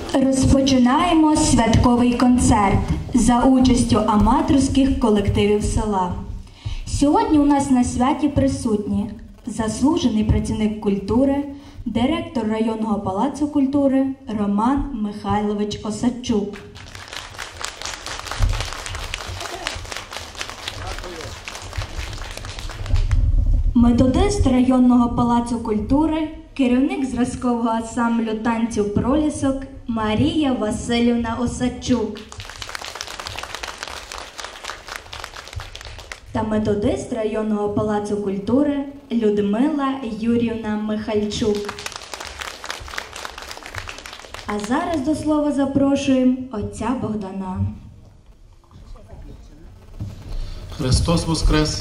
Розпочинаємо святковий концерт за участю аматорських колективів села. Сьогодні у нас на святі присутні заслужений працівник культури, директор районного палацу культури Роман Михайлович Осадчук. Методист районного палацу культури, керівник зразкового ансамблю танців «Пролісок» Марія Василівна Осадчук та методист районного палацу культури Людмила Юріївна Михальчук. А зараз до слова запрошуємо отця Богдана. Христос Воскрес!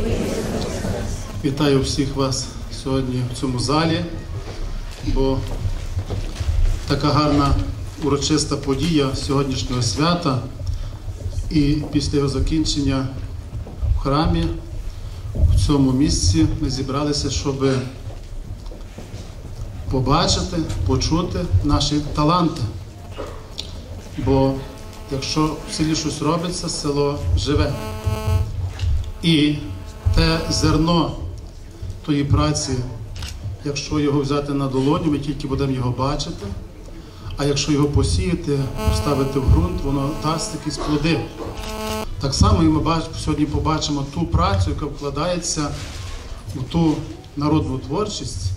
Вітаю всіх вас сьогодні в цьому залі, бо така гарна урочиста подія сьогоднішнього свята, і після його закінчення в храмі, в цьому місці ми зібралися, щоб побачити, почути наші таланти. Бо якщо в селі щось робиться, село живе. І те зерно тої праці, якщо його взяти на долоню, ми тільки будемо його бачити, а якщо його посіяти, вставити в ґрунт, воно дасть якісь плоди. Так само і ми сьогодні побачимо ту працю, яка вкладається в ту народну творчість,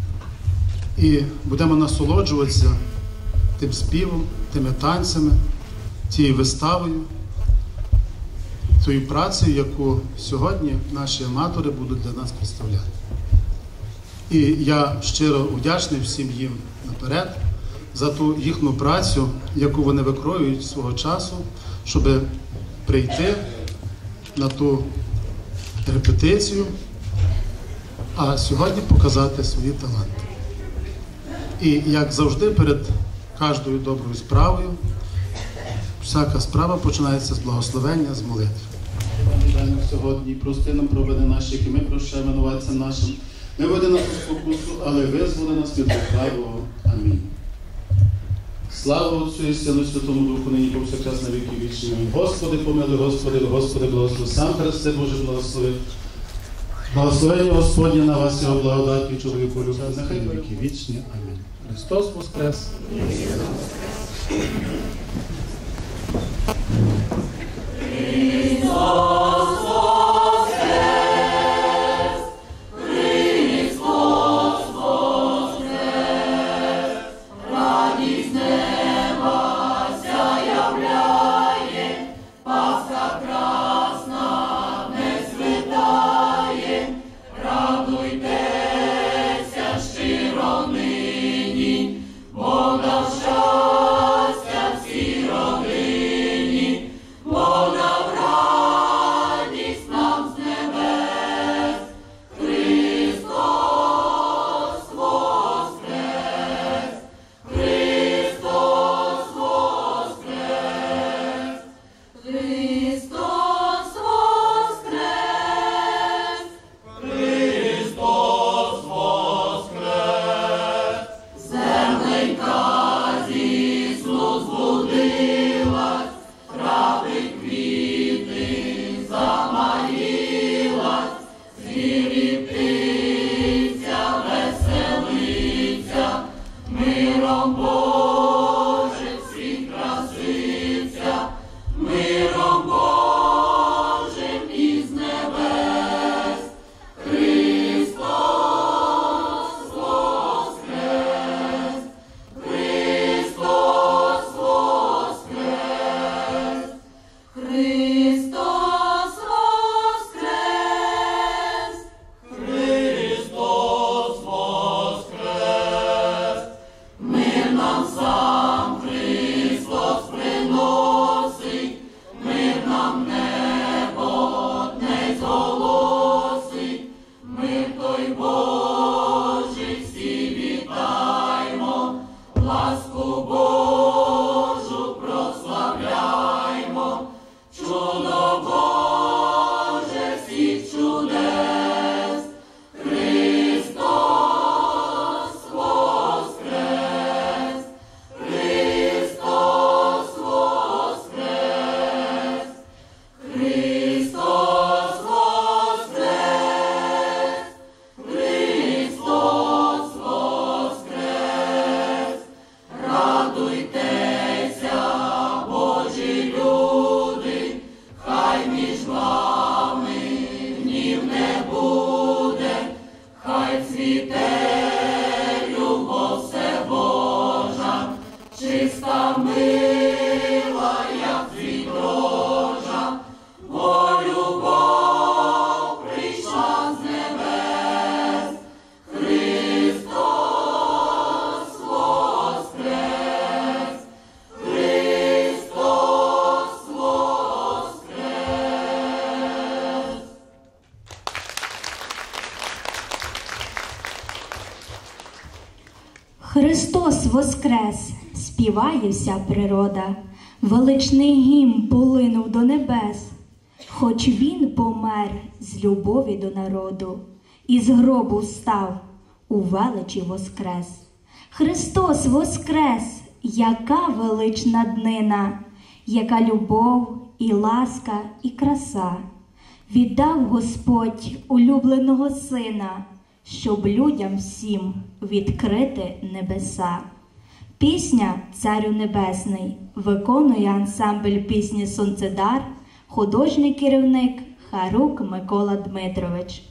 і будемо насолоджуватися тим співом, тими танцями, тією виставою, тою працею, яку сьогодні наші аматори будуть для нас представляти. І я щиро вдячний всім їм наперед за ту їхню працю, яку вони викроюють свого часу, щоб прийти на ту репетицію, а сьогодні показати свої таланти. І як завжди, перед кожною доброю справою, всяка справа починається з благословення, з молитви. Сьогодні прости нам провини наші, які ми прощаємо винуватцям нашим. Не веди нас у спокусу, але визволи нас від лукавого. Амінь. Слава Отцю і Сину, Святому Духу, нині повсякчас на віки вічні. Господи, помилуй, Господи, Господи, благослови. Сам Христе Боже, благослови. Благословення Господнє на вас, Його благодать і чоловіку любов, нехай на віки вічні. Амінь. Христос Воскрес! Мир нам Христос воскрес, співає вся природа, величний гімн полинув до небес. Хоч він помер з любові до народу, із гробу встав, у величі воскрес. Христос воскрес, яка велична днина, яка любов і ласка і краса. Віддав Господь улюбленого Сина, щоб людям всім відкрити небеса. Пісня «Царю Небесний» виконує ансамбль пісні «Сонцедар», художній керівник Харук Микола Дмитрович.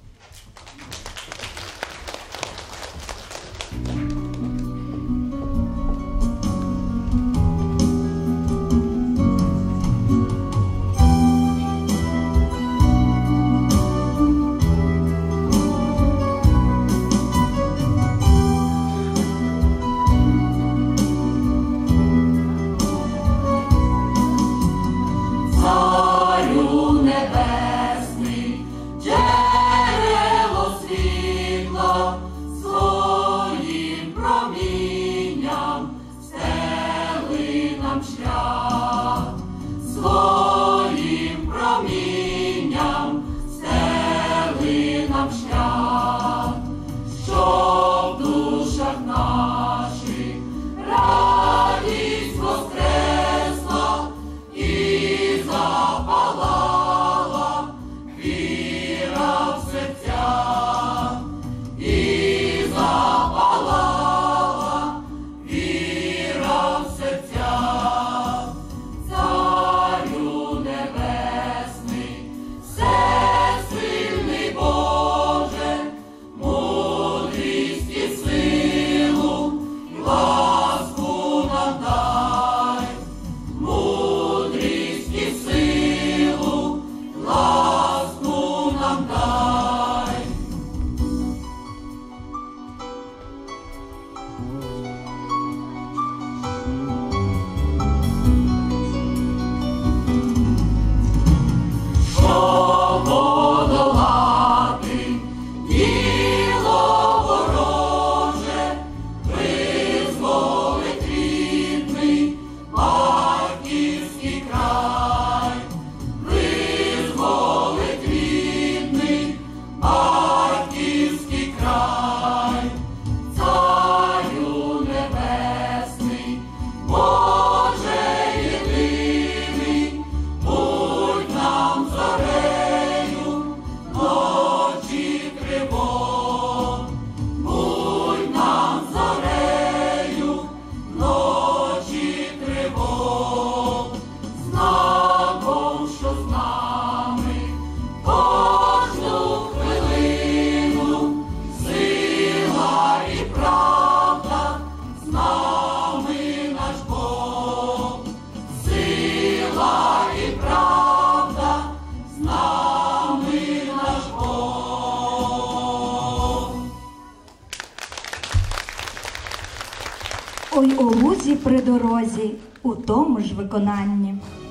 «Ой у лузі при дорозі» у тому ж виконанні.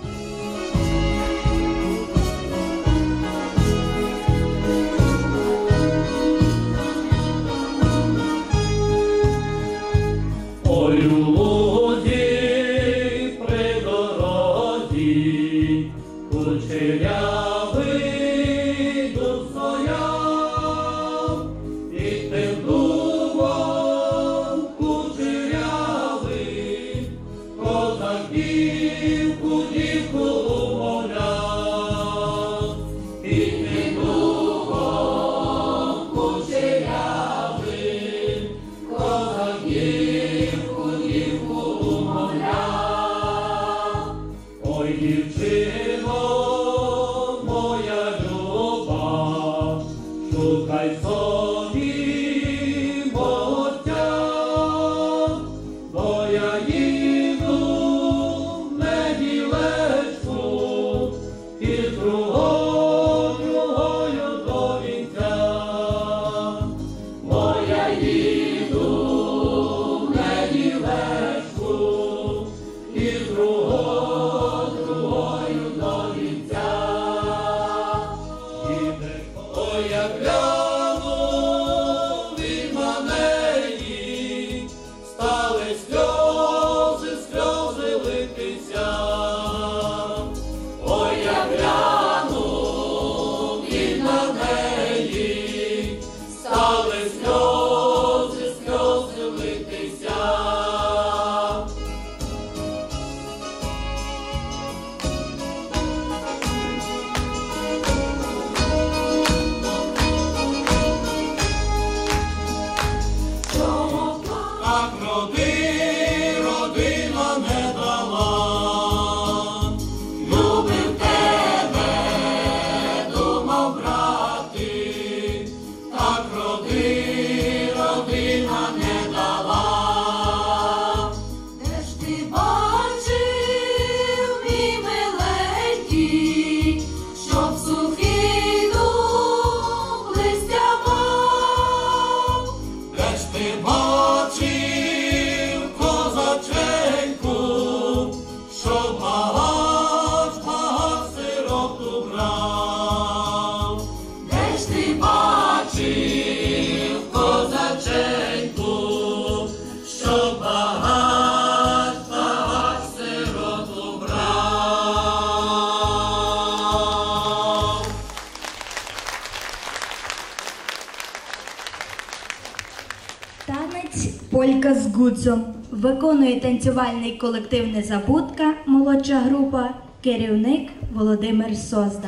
Ой у лузі при дорозі, кучерявий дуб стояв, під тим дубом кучерявий козак дівку умовляв, під тим дубом кучерявий козак дівку Гудзом. Виконує танцювальний колектив «Незабудка», молодша група, керівник Володимир Созда.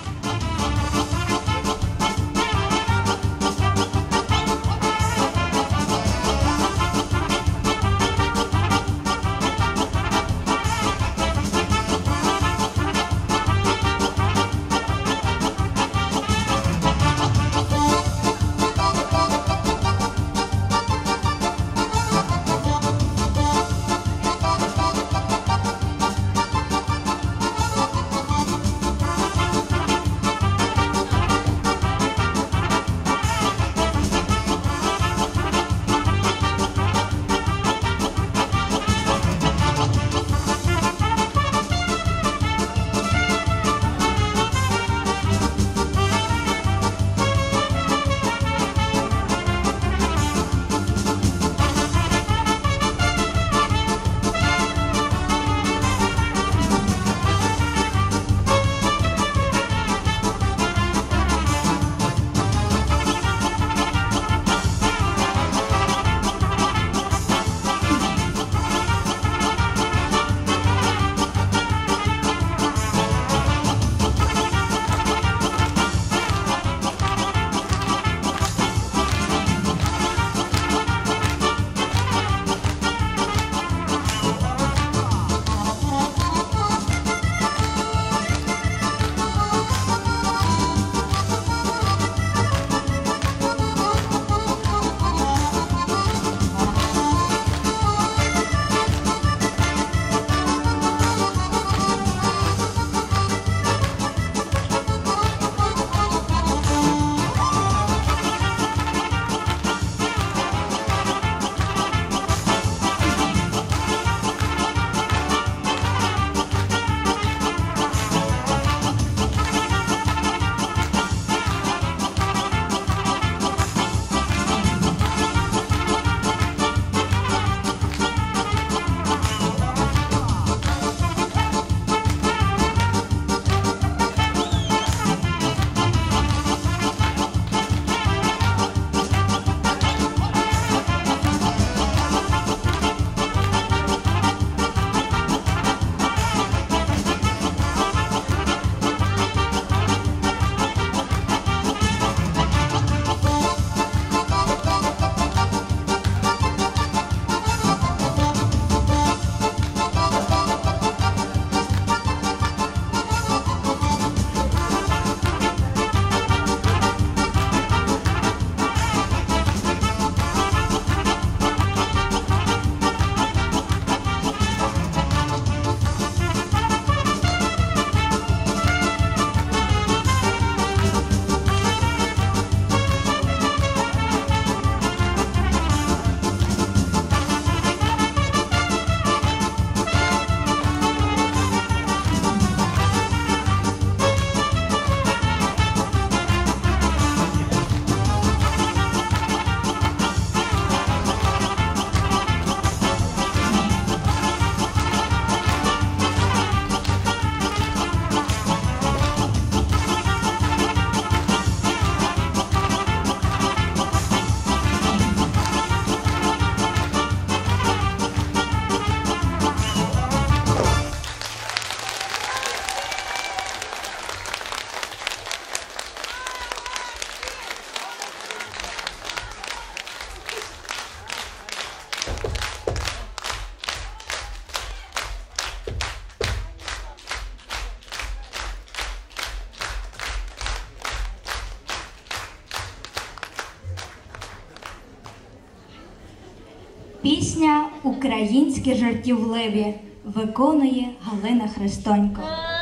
Пісня «Українські жартівливі» виконує Галина Христонько.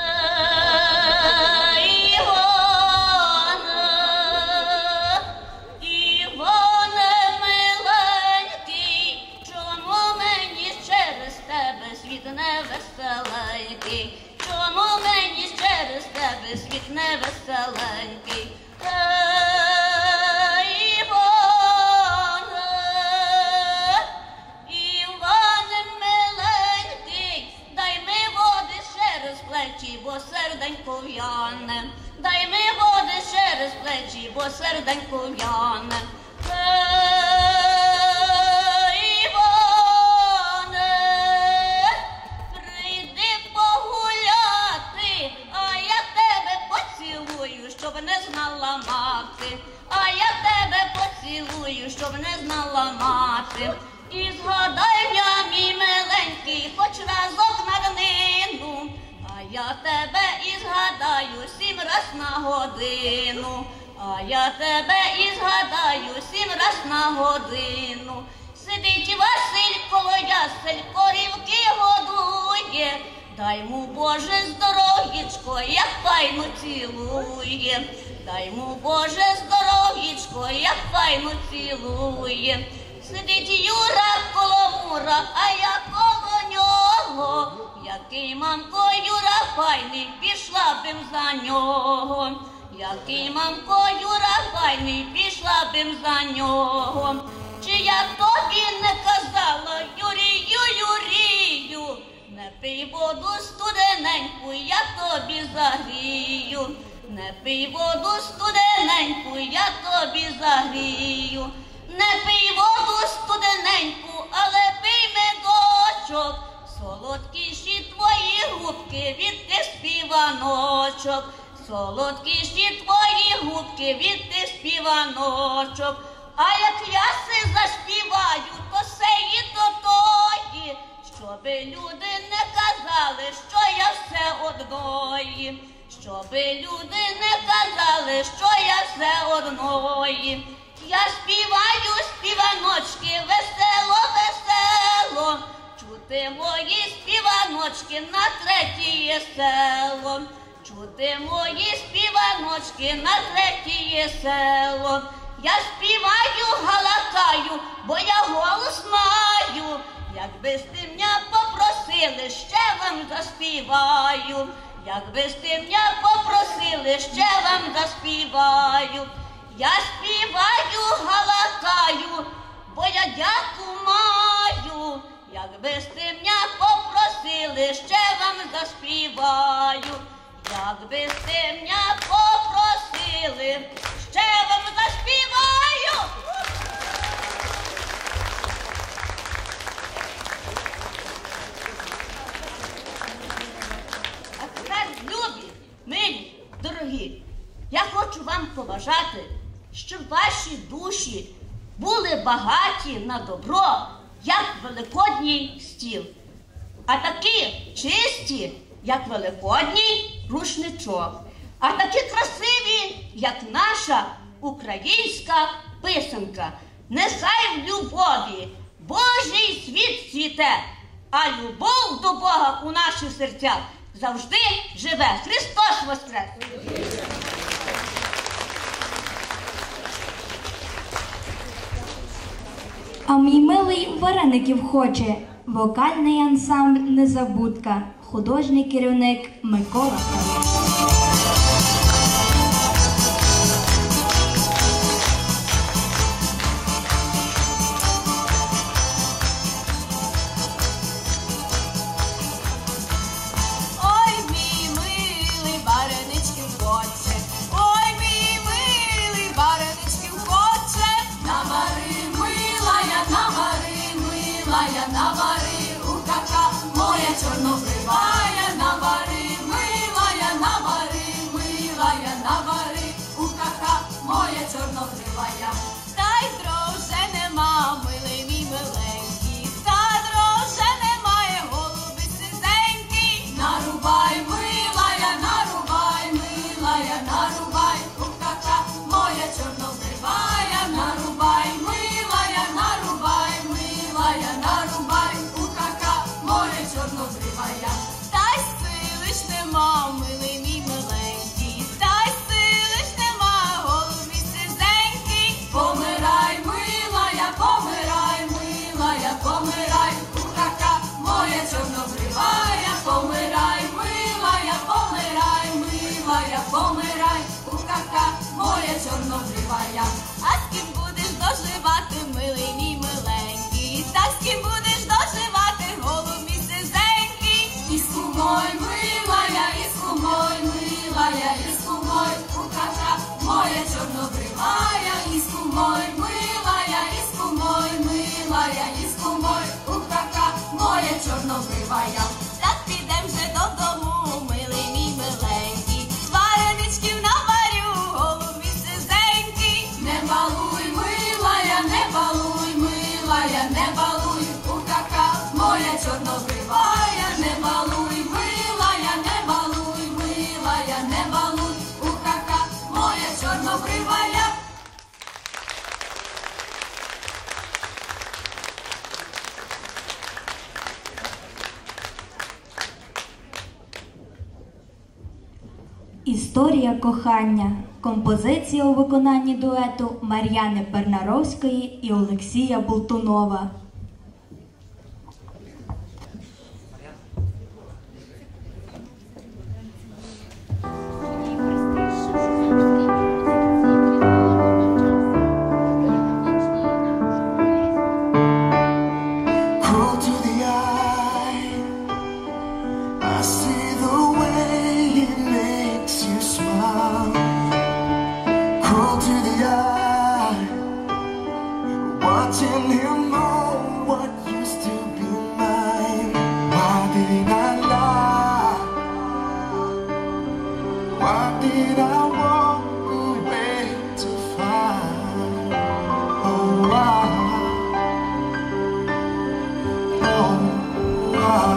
Чому мені через тебе світ невеселенький? Іване миленький, дай ми води через плечі, бо серденько в'яне. Дай ми води через плечі, бо серденько в'яне. Іване годину, а я тебе і згадаю 7 раз на годину. Сидить Василь коло ясель, корівки годує, дай йому Боже здоров'ячко, як файно цілує. Дай йому Боже здоров'ячко, як файно цілує. Сидить Юра коло мура, а я коло нього. Який, мамко, Юра файний, пішла бим за нього. Який, мамко, Юра файний, пішла бим за нього. Чи я тобі не казала, Юрію, Юрію, не пий воду студененьку, я тобі загрію. Не пий воду студененьку, я тобі загрію. Не пий воду студененьку, але пий медочок. Солодкіші твої губки від тих співаночок. Солодкіші твої губки від тих співаночок. А як я си заспіваю, то сеї до тої, щоби люди не казали, що я все одної. Щоби люди не казали, що я все одної. Я співаю співаночки, весело, весело, чути мої співаночки на 3-є село. Чути мої співаночки на 3-є село. Я співаю, галакаю, бо я голос маю. Якби сти мене попросили, ще вам заспіваю. Якби сти мене попросили, ще вам заспіваю. Я співаю, галакаю, бо я дяку маю. Якби сти мене попросили, ще вам заспіваю. Якби сти мене попросили, ще вам заспіваю. А тепер, любі, милі, дорогі, я хочу вам побажати, щоб ваші душі були багаті на добро, як великодній стіл, а такі чисті, як великодній рушничок, а такі красиві, як наша українська писанка. Нехай в любові Божий світ цвіте, а любов до Бога у наших серцях завжди живе. Христос воскрес! А мій милий вареників хоче. Вокальний ансамбль «Незабудка». Художній керівник Микола. Чорнобривая, навари, милая, навари, милая, навари, у кака моя чорнобривая. Та й дроже нема, милий мій миленький, та дроже немає, голуби сизенький. Нарубай, милая, нарубай, милая, нарубай, у кака моя чорнобривая, нарубай, милая, нарубай, милая, нарубай, у кака моя чорнобривая. Та й сили ж нема, милий мій миленький, та й сили ж нема, голубі сизенький. Помирай, милая, помирай, милая, помирай, у кака моя чорнобривая. Помирай, милая, помирай, милая, помирай, у кака моя чорнобривая. А з ким будеш доживати, милий мій миленький, та з ким будеш доживати, голубі сизенький. Іску мой, милая, іску мой, милая, іску мой, у кака моя чорнобривая. Іску мой, милая, іску мой, милая, іску мой, у кака моя чорнобривая. Так підем же додому, милий мій миленький, вареничків наварю, голубі сизенький. Не балуй, милая, не балуй, милая, не балуй, у кака моя чорнобривая. Не балуй, милая, не балуй, милая, не балуй, у кака Історія кохання. Композиція у виконанні дуету Мар'яни Бернаровської і Олексія Болтунова. Watching him know what used to be mine. Why did I lie? Why did I walk away to find? Oh, why? Oh, why?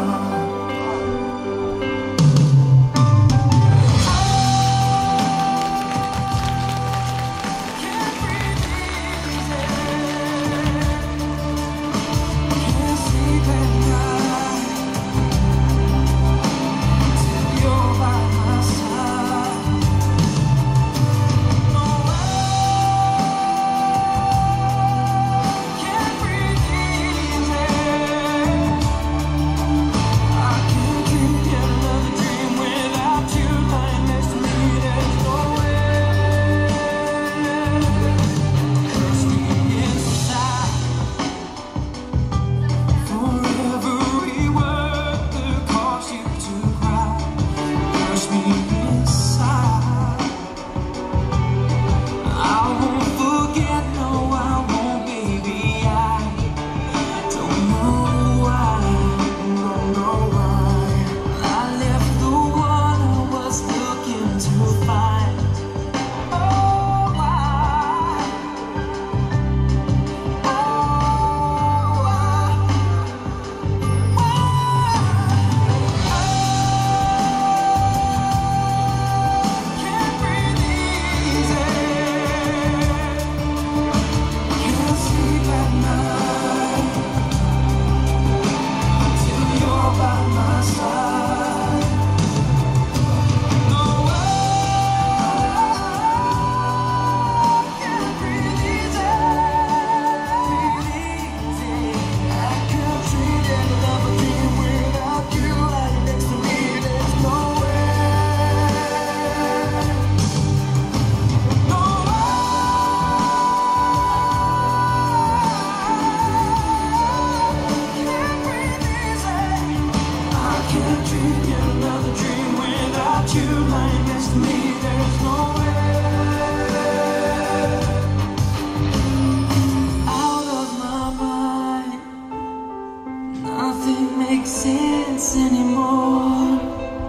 Anymore.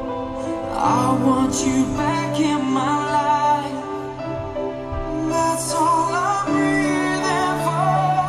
I want you back in my life. That's all I'm breathing for.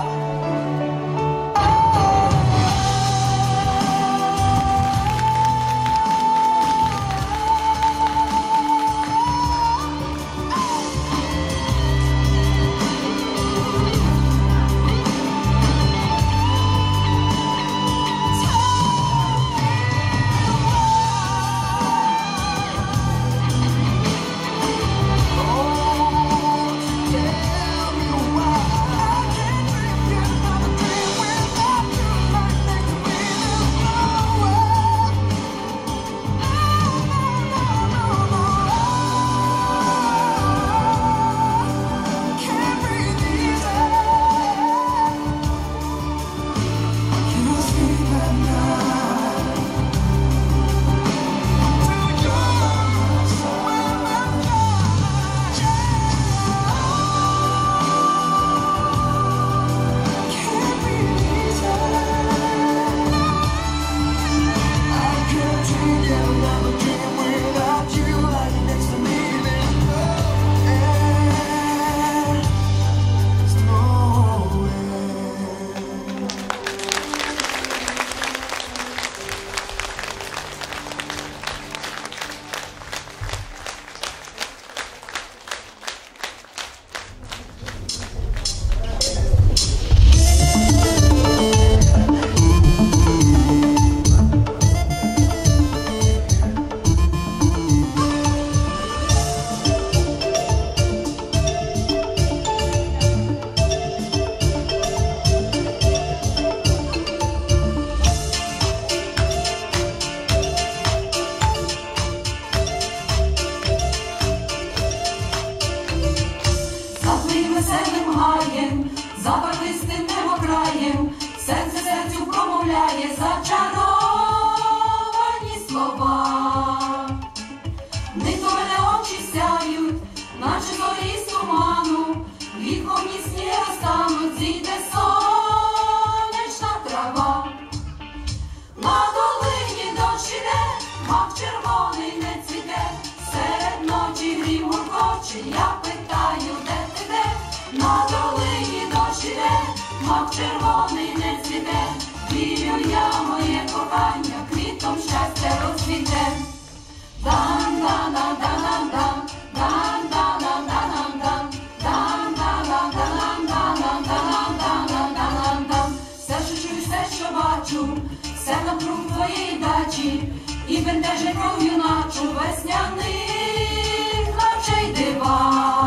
мак червоний не цвіте, серед ночі грім гуркоче, я питаю, де ти де? На долині дощ іде, мак червоний не цвіте, вірю я, моє кохання, квітом щастя розцвіте. Дан-дан-дан-дан-дан, дан-дан-дан-дан-дан, дан-дан-дан-дан-дан-дан-дан-дан-дан-дан. Все, що чую, все, що бачу, все навкруг твоєї дачі, і бентежить кров'ю начу весняних ночей дива.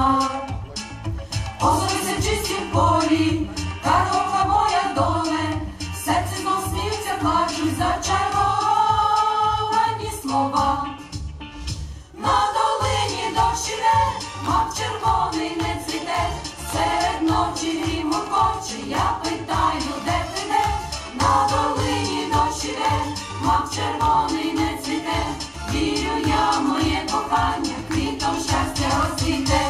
Озовися в чистім полі, картопля моя доле, в серці знов сміються, плачуть зачаровані слова. На долині дощ іде, мак червоний не цвіте, серед ночі грім гуркоче, я питаю, де ти де? На долині дощ іде, мак червоний не цвіте, вірю я, моє кохання, квітом щастя розцвіте.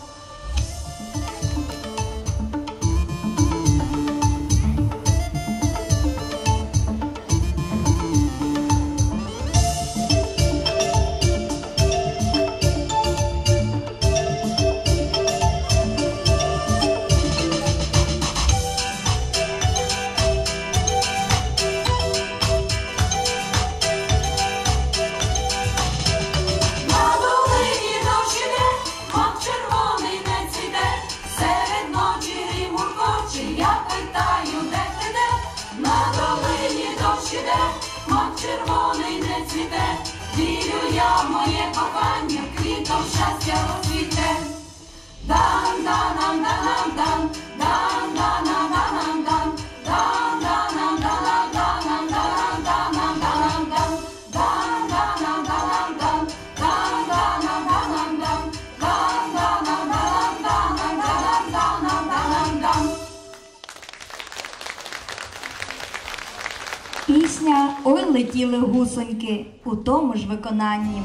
Мак червоний не цвіте, вірю я, моє кохання, квітом щастя розцвіте. Дан-дан-дан-дан-дан, дан-дан-дан-дан-дан, дан-дан-дан-дан-дан-дан-дан-дан-дан, дан-дан-дан-дан-дан, дан-дан-дан-дан-дан, дан-дан-дан-дан-дан-дан-дан-дан. Пісня «Ой летіли гусоньки» у тому ж виконанні.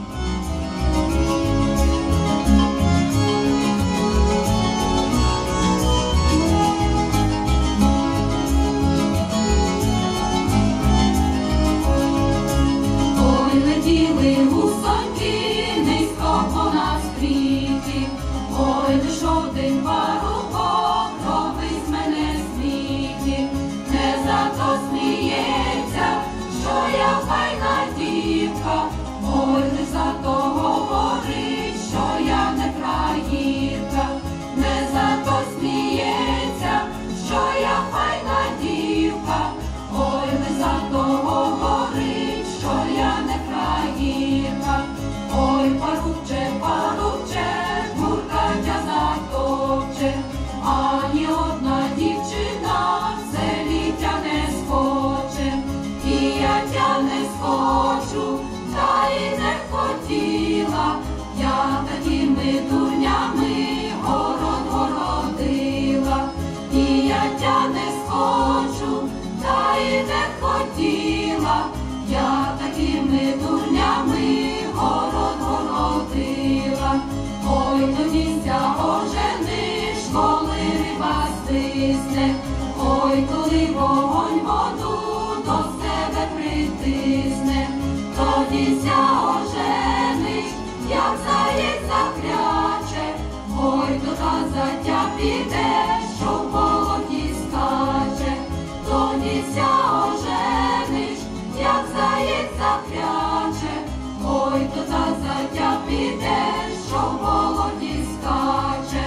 Ой летіли гусоньки низько понад стріті, ой лиш один парубок робить мене сміті, не за то сміється, що я файна дівка, ой не за то говорить, що я не краївка, не за то сміється, що я файна дівка, ой не за то говорить, що я не краївка, ой парубче, парубче, буркатя затопче, ані одна дівчина в селі тя не схоче, і я тя не схочу, та й не хотіла, я такими дурнями город городила, і я тя не схочу, та й не хотіла, я такими дурнями город городила. Ой, тодіся ожениш, коли риба стисне, ой, коли вогонь воду до себе притисне, тодіся ожениш, як заєць закряче, ой, то та затя піде, що в болоті скаче, тодіся ожениш, як заєць закряче, ой, то та затя піде, що в болоті скаче.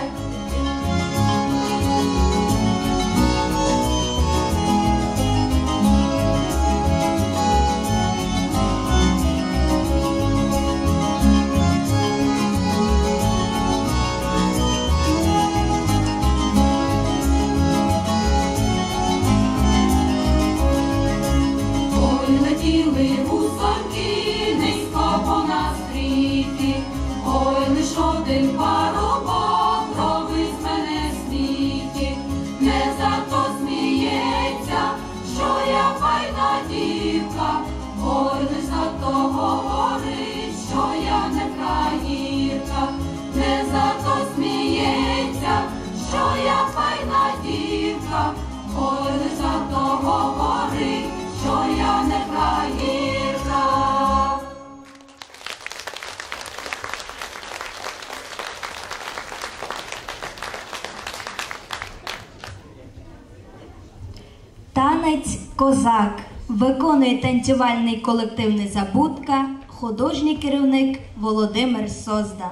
Ой, летіли гусоньки низько понад стріті, ой, лиш один парубок робить мене сміті, не за то сміється, що я файна дівка, ой, лиш за то говорить, що я не краївка, не за то сміється, що я файна дівка, ой, лиш за то говорить, що я не краївка. Козак виконує танцювальний колектив «Незабудка», художній керівник Володимир Созда.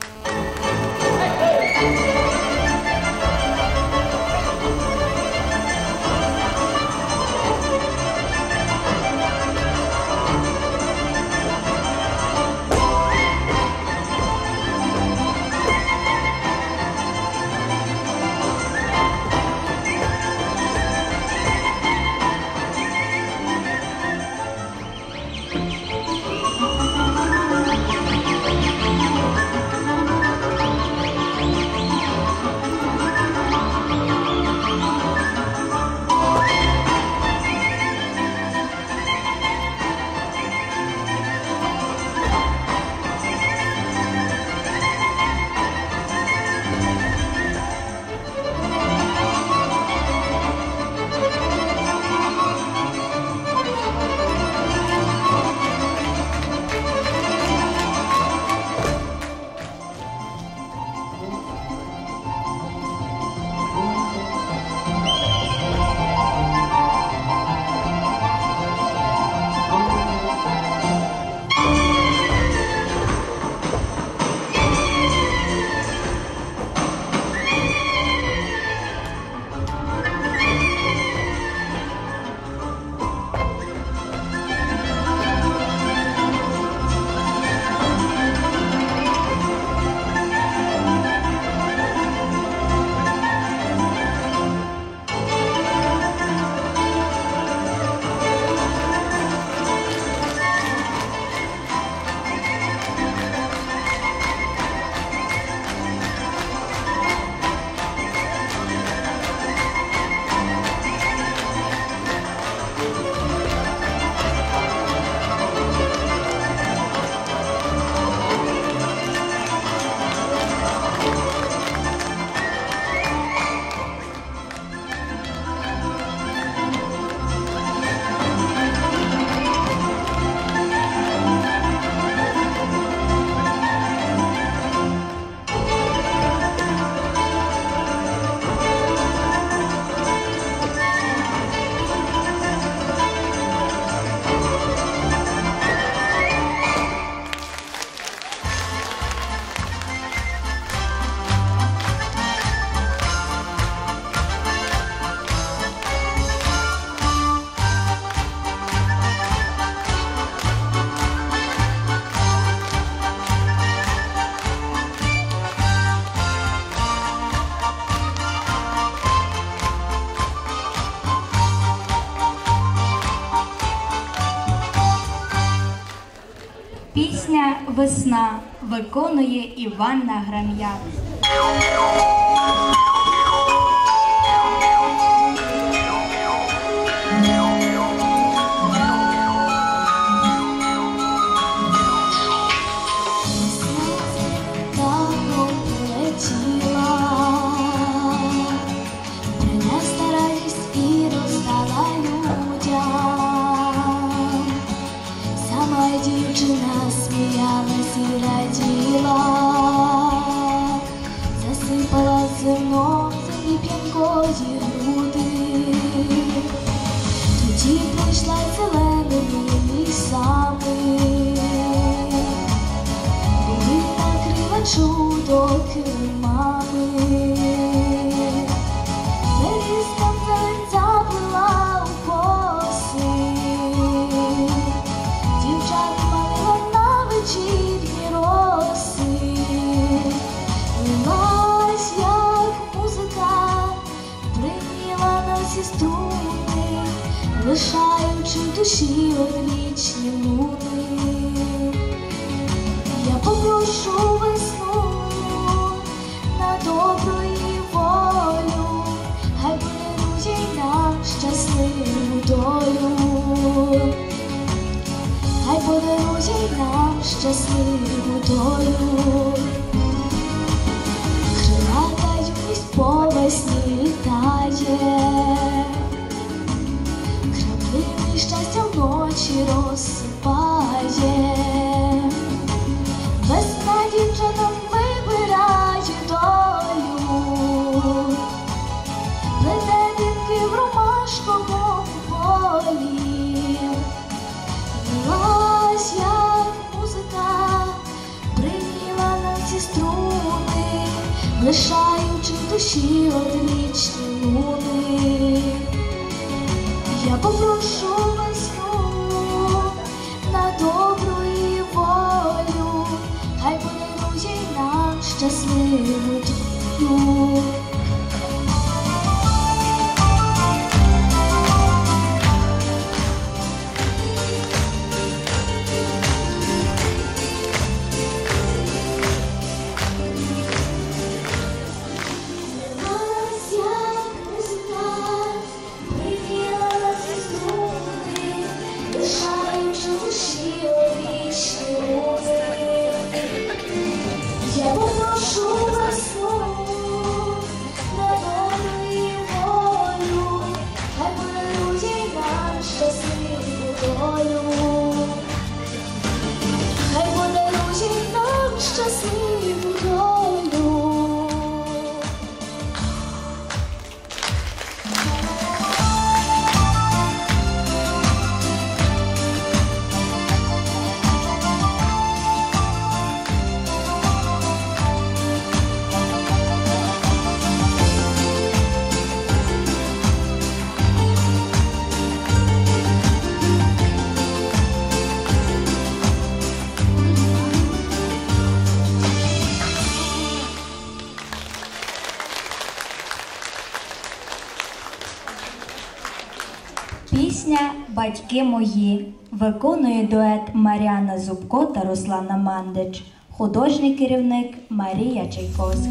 Пісня «Весна» виконує Іванна Грам'як. Дівчина сміялась і раділа, засипала зерном землі п'янкої груди. Тоді прийшла зеленими лісами, коли накрила чудо килимами. Невістка зелень заплила у коси, дівчат малила на вечірні роси. Лилась, як музика, бриніла на всі струни, лишаючи в душі одвічні луни. Я попрошу весну на добру її волю, хай подарує й нам щасливу долю, хай подарує й нам щасливу долю. Крилата юність по весні літає, крапливий щастя вночі розсипає. Весна дівчатам вибирає долю, плете вінки в ромашковому полі. лишаючи в душі одвічні луни. Я попрошу весну на добру і волю, хай подарує нам щасливу долю. Я попрошу весну на добру і волю, хай подарує нам щасливу долю, хай подарує нам щасливу долю. Пісня «Батьки мої» виконує дует Мар'яна Зубко та Руслана Мандич, художній керівник Марія Чайковська.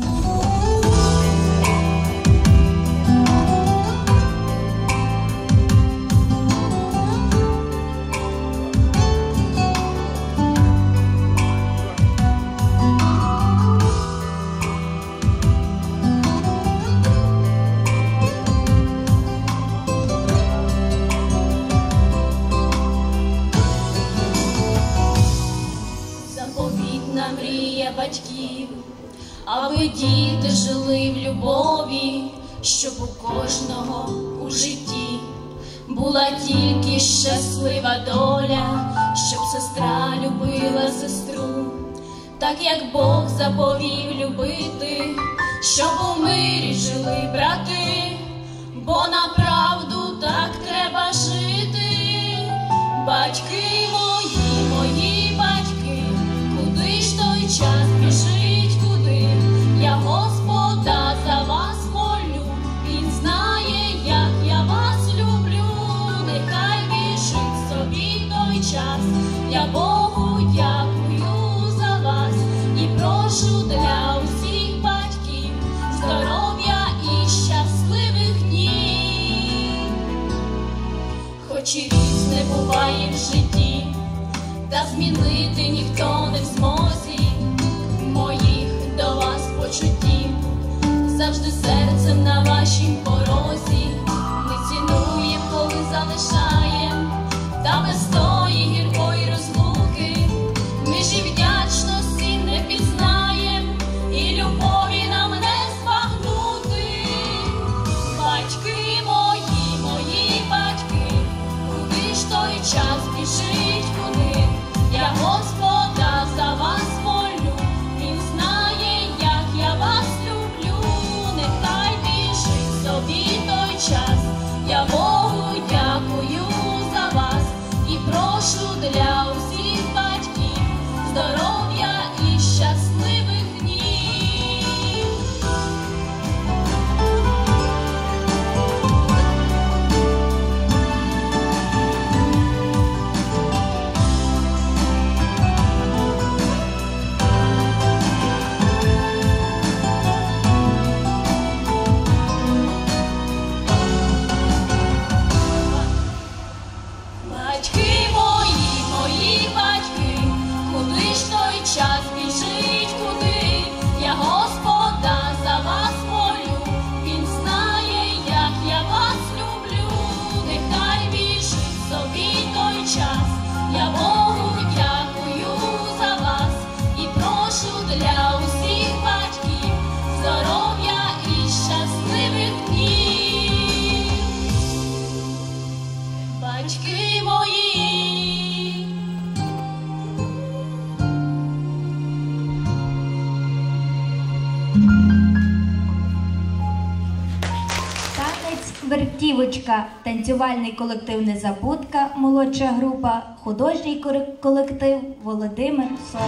Заповітна мрія батьків, аби діти жили в любові, щоб у кожного у житті була тільки щаслива доля, щоб сестра любила сестру, так як Бог заповів любити, щоб у мирі жили брати, бо на правду так треба жити. Батьки мої, мої батьки, куди ж той час біжить, куди? Я Господа за вас молю, Він знає, як я вас люблю. Нехай біжить собі той час, я Богу дякую за вас і прошу для усіх батьків здоров'я і щасливих днів. Хоч і різне буває в житті, та змінити ніхто не в змозі моїх до вас почуттів. Завжди серцем на вашім порозі ми цінуєм, коли залишаєм, та без тої гіркої розлуки ми ж і вдячності не пізнаєм, і любові нам не збагнути. Батьки мої, мої батьки, куди ж той час біжить, куди? Я Господа за вас молю, Він знає, як я вас люблю. Нехай біжить собі той час, я Богу дякую за вас і прошу для усіх батьків здоров'я і щасливих днів. Батьки мої, мої батьки, куди ж той час біжить, куди? Я Господа за вас молю, Він знає, як я вас люблю. Нехай біжить собі той час, я Богу дякую за вас і прошу для усіх батьків здоров'я і щасливих днів. Батьки мої. Вертівочка, танцювальний колектив «Незабудка», молодша група, художній колектив «Володимир Сой».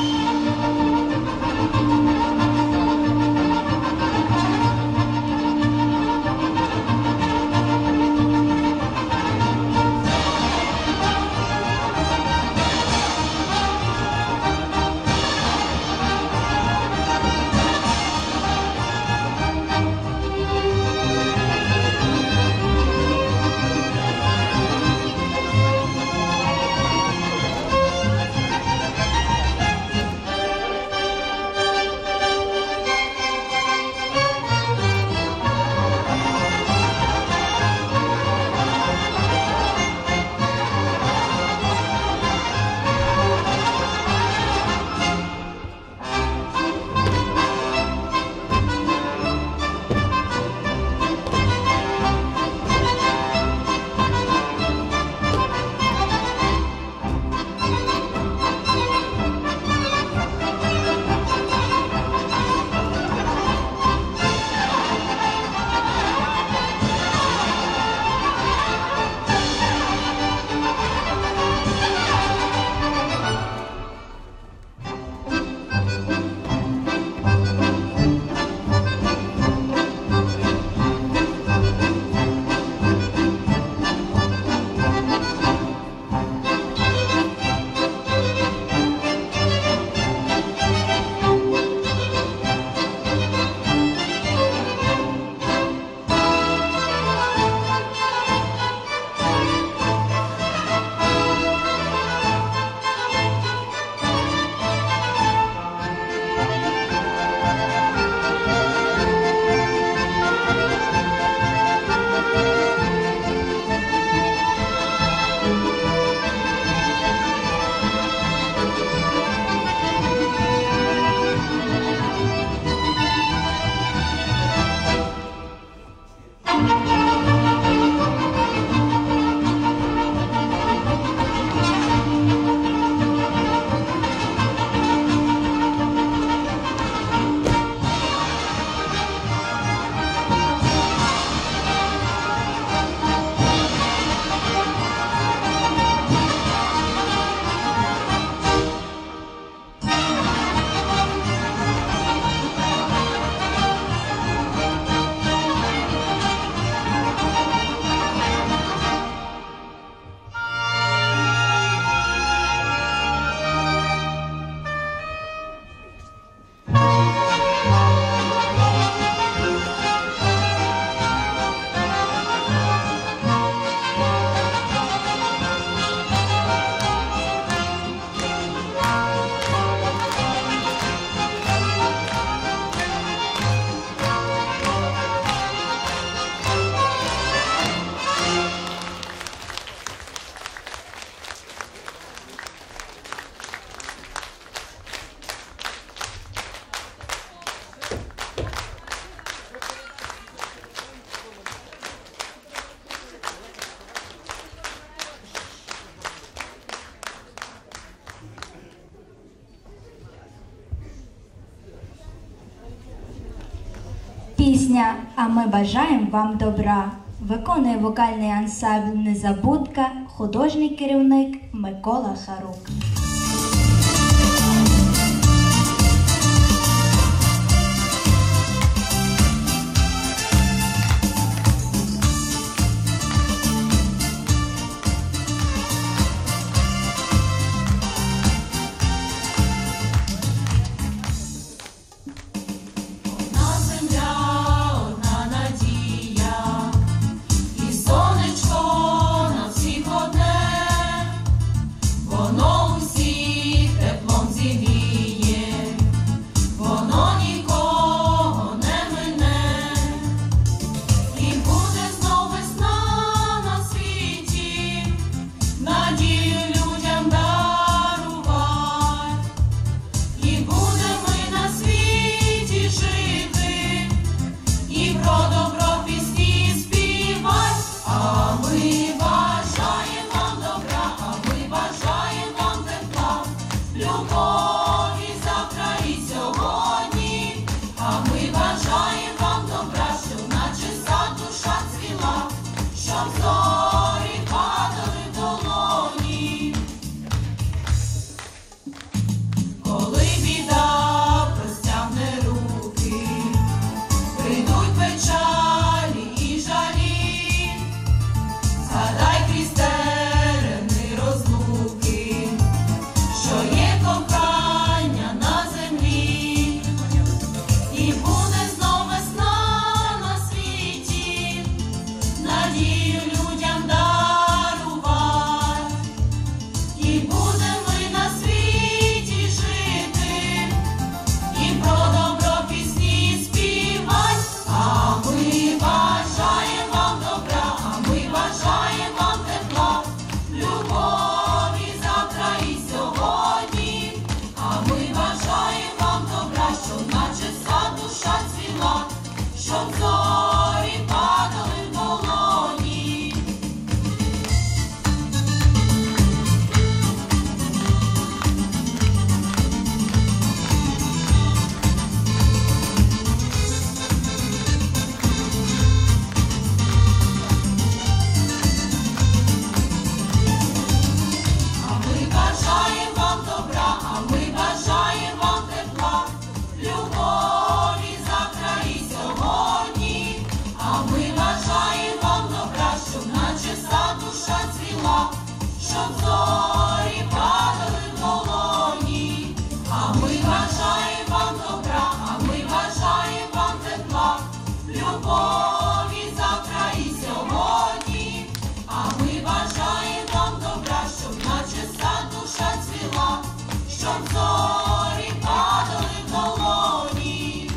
Пісня «А ми бажаємо вам добра» виконує вокальний ансамбль «Незабудка», художній керівник Микола Харук. Сонечко на всіх одне, воно усіх щоб зорі падали в долоні.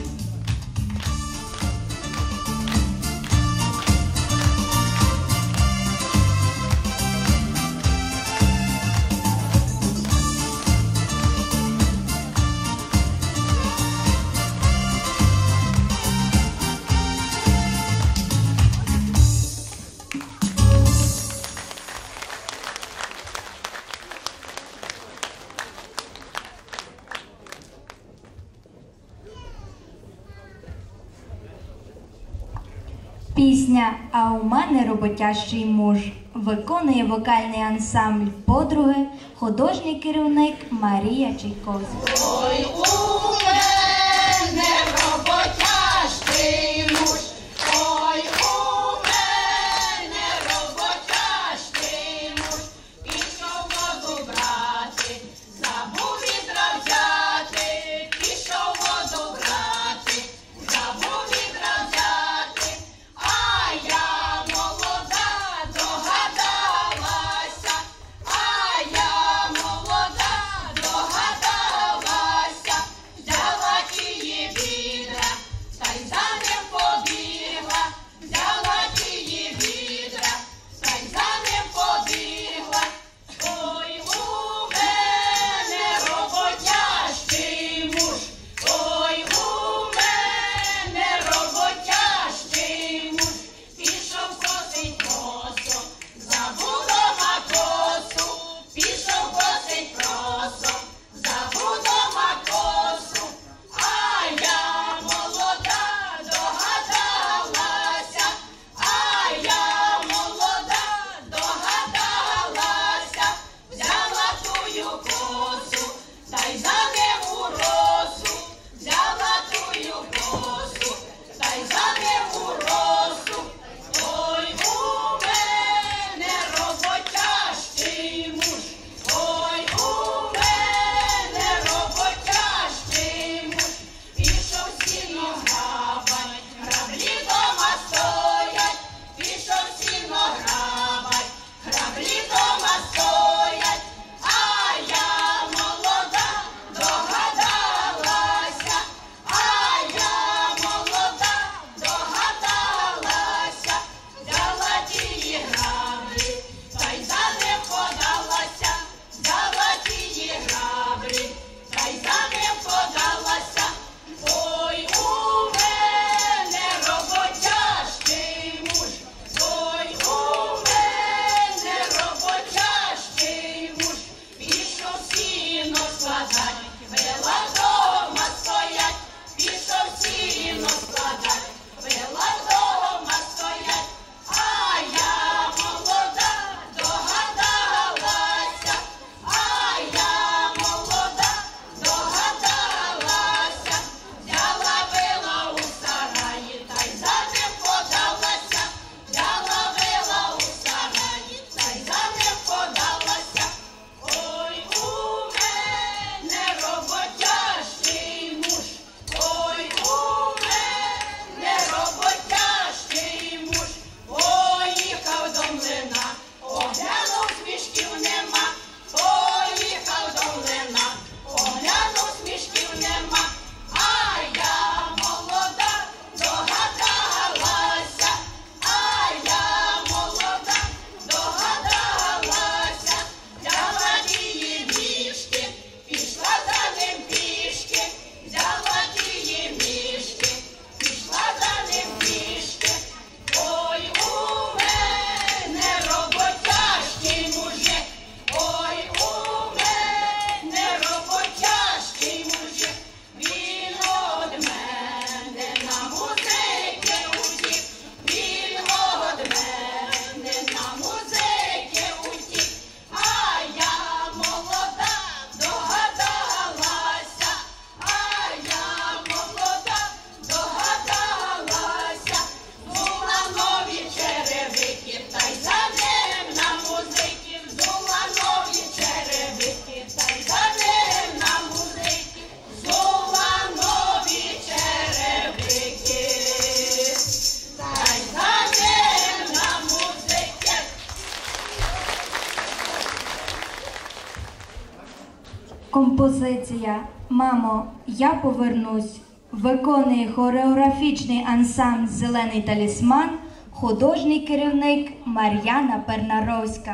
Пісня «А у мене роботящий муж» виконує вокальний ансамбль «Подруги», художній керівник Марія Чайковська. Ой, у мене роботящий муж, ой, у мене роботящий муж, пішов воду брати, забув відра взяти, пішов воду брати, забув відра взяти, а я молода догадалася, а я молода догадалася, взяла тії відра, та й за ним побігла, взяла тії відра, та й за ним побігла. Ой, у мене роботящий муж, ой, у мене роботящий муж, пішов косить косу, забув дома косу, пішов косить косу, забув дома косу, а я молода догадалася, а я молода догадалася, взяла тую косу, та й за ним у росу, взяла тую косу, та й за ним у росу. Ой, у мене роботящий муж, ой, у мене роботящий муж, пішов сіно грабать, граблі дома стоять, пішов сіно грабать, граблі дома стоять, а я молода догадалася, а я молода догадалася, взяла тії граблі, та й за ним подалася, взяла тії граблі, та й за ним подалася. Ой, у мене роботящий муж, ой, у мене роботящий муж, пішов сіно складать, вела дома стоять, пішов сіно складать, вела дома стоять, а я молода догадалася, а я молода догадалася, взяла вила у сараї, та й за ним подалася, взяла вила у сараї, та й за ним подалася. Ой, у мене Композиція «Мамо, я повернусь» виконує хореографічний ансамбль «Зелений талісман», художній керівник Мар'яна Пернаровська.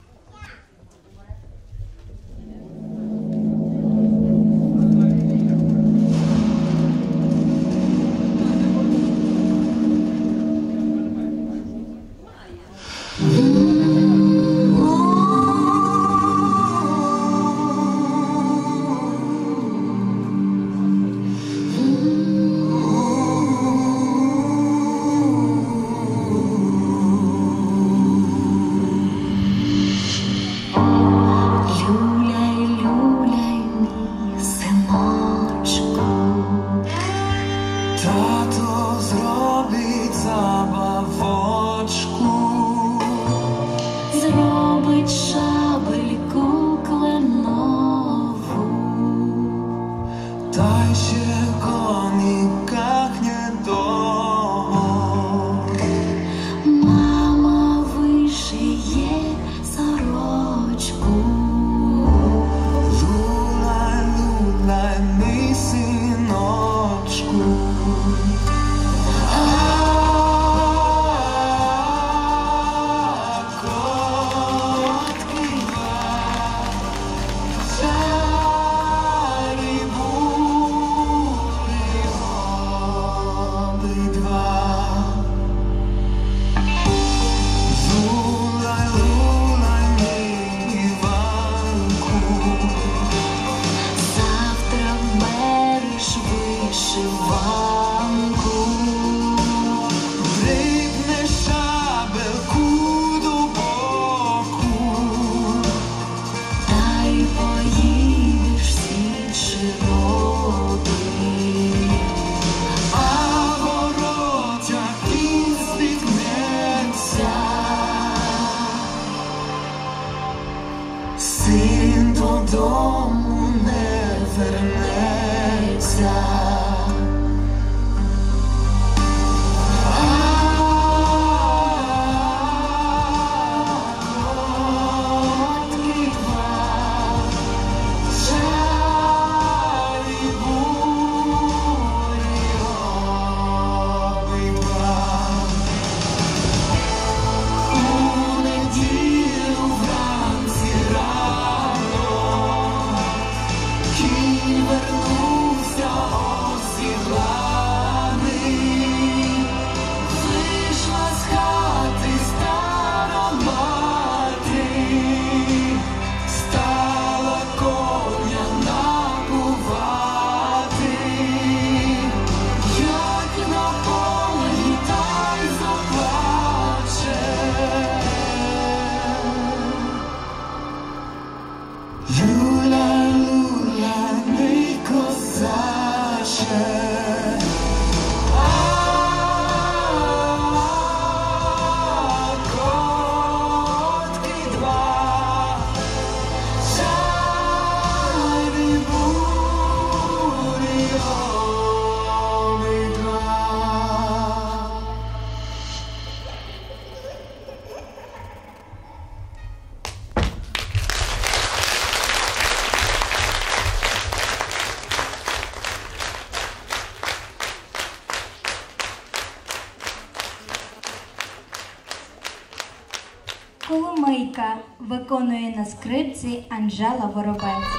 Коломийка виконує на скрипці Анжела Воробець.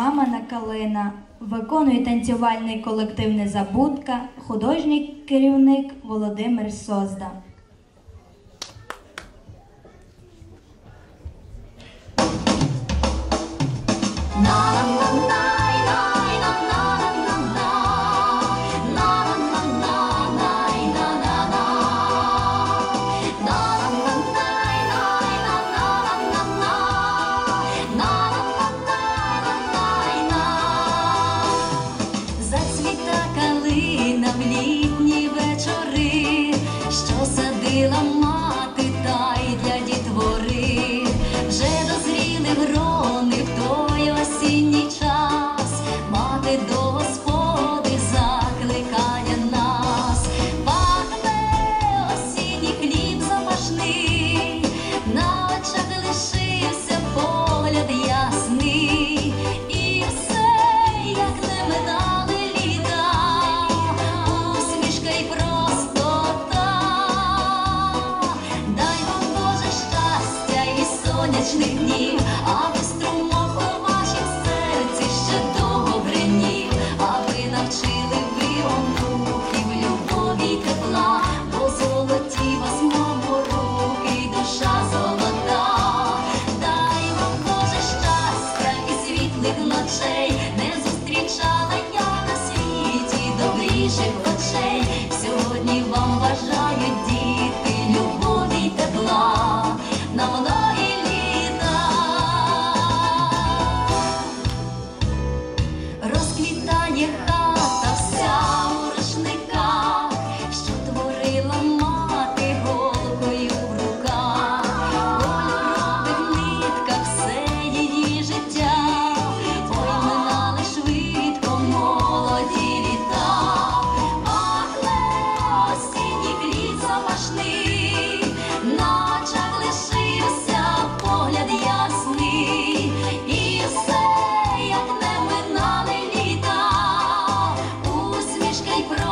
Мамина калина. Виконує танцювальний колектив Незабудка, художній керівник Володимир Созда. Зацвіта калина в літні вечори, що садила мати та й для дітвори. Вже дозріли грони в той осінній час, мати до Господи закликає нас. Пахне осінній хліб запашний, на очах лишився погляд ясний. І все, як не минали літа, усмішка й простота. Дай вам, Боже, щастя і сонячних днів, аби струмок у вашім серці ще довго бринів, аби навчили ви онуків любові й тепла, бо золоті вас, мамо, руки й душа золота. Дай вам, Боже, щастя і світлих ночей, не зустрічала я на світі добріших очей. Сьогодні вам бажають діти любові й тепла на многі літа. Розквітає хата вся у рушниках, що творила мати голкою в руках. Кольорових нитках все її життя, ой, минали швидко молоді літа. Пахне осінній хліб запашний, на очах лишився погляд ясний. І все, як не минали літа, усмішка й